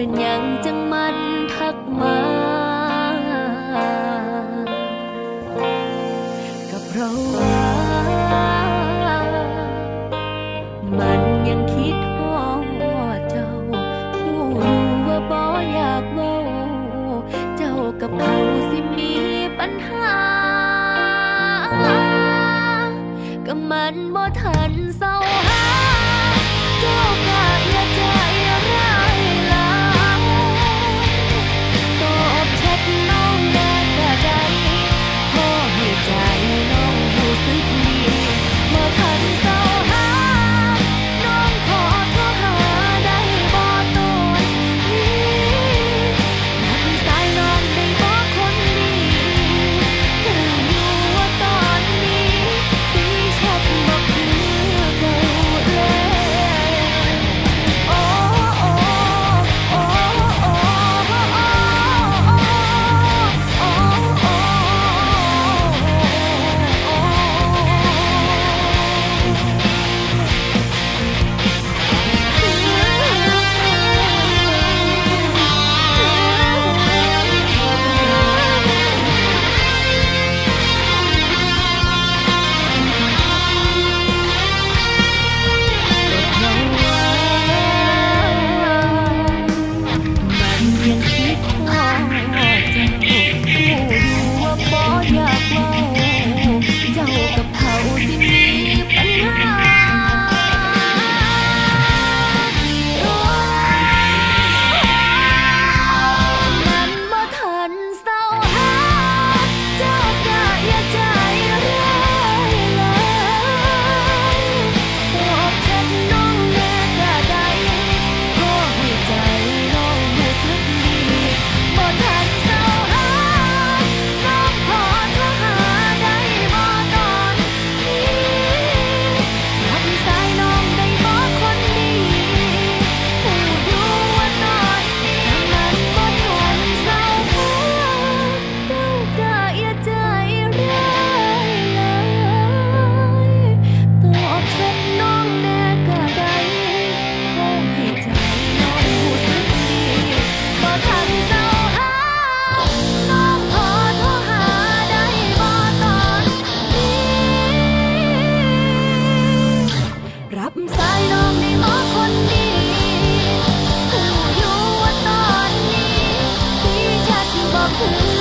เป็นหยังจังมันทักมาก็เพราะว่ามันยังคิดฮอดเจ้าหูอยู่ว่าบ่อยากเว้าเจ้ากับเขาสิมีปัญหาก็มันบ่ทันเศร้าหาเจ้าก็อย่าใจร้ายหลายตอบแชทน้องแน่ก็ได้ขอให้ใจน้องรู้สึกดีบ่ทันเศร้าหาน้องขอโทรหาได้บ่ตอนนี้รับสายน้องได้บ่คนดีรู้อยู่ว่าตอนนี้สิแชทบ่คือเก่าแล้วโอ้โอ้โอ้โอ้โอ้มันยังคิดฮอดเจ้าหูอยู่ว่าบ่อยากเว้าเจ้ากับเขาสิมีปัญหามันบ่ทันเศร้าหาเจ้าก็อย่าใจร้ายหลายตอบแชทน้องแน่ก็ได้ขอให้ใจน้องรู้สึกดีบ่ทันเศร้าหาน้องขอโทรหาได้บ่ตอนนี้รับสายน้องได้บ่คนดีหูอยู่ว่าตอนนี้มันบ่ทันเศร้าหาเจ้าก็อย่าใจร้ายหลายตอบแชทน้องแน่ก็ได้ขอให้ใจน้องรู้สึกดีบ่ทันเศร้าหาน้องขอโทรหาได้บ่ตอนนี้รับสายน้องได้บ่คนดีหูอยู่ว่าตอนนี้ที่แชทบ่คือ